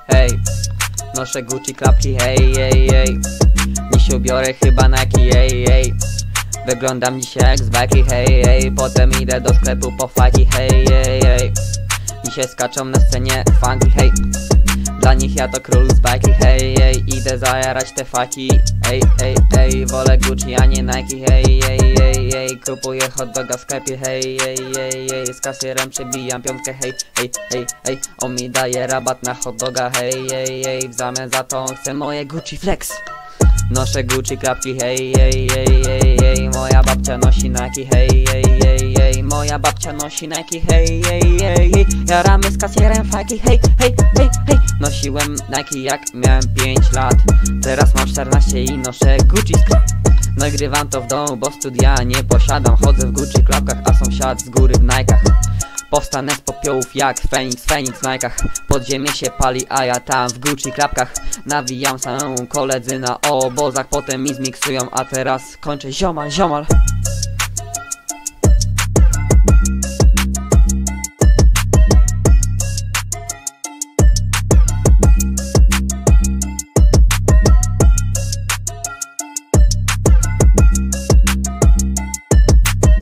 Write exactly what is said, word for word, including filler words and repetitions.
hej. Noszę Gucci klapki, hej, hej, hej. Dziś ubiorę chyba Nike, hej, hej. Wyglądam dzisiaj jak z bajki, hej, hej. Potem idę do sklepu po faki, hej, hej, hej. Dzisiaj skaczą na scenie funky, hej. Dla nich ja to król z bajki, hej, hej. Idę zajarać te faki, ej, ej, ej. Wolę Gucci, a nie Nike, hej, hej, hej, hej. Kupuję hot doga w sklepie, hej, hej, hej, hej. Z kasjerem przebijam piątkę, hej, hej, hej, hej. On mi daje rabat na hot doga, hej, hej, hej. W zamian za to on chce moje Gucci flex. Noszę Gucci klapki, hej, hej, hej, hej, hej. Moja babcia nosi Nike, hej, hej, hej, hej. Moja babcia nosi Nike, hej, hej, hej, hej. Jaramy z kasjerem fajki, hej, hej, hej, hej. Nosiłem Nike jak miałem pięć lat. Teraz mam czternaście i noszę Gucci sklep. Nagrywam to w domu, bo studia nie posiadam. Chodzę w Gucci klapkach, a sąsiad z góry w Nike'ach. Powstanę z popiołów jak Feniks, Feniks w Nike'ach. Podziemie się pali, a ja tam w Gucci klapkach. Nawijam samemu koledzy na obozach. Potem mi zmiksują, a teraz kończę ziomal, ziomal.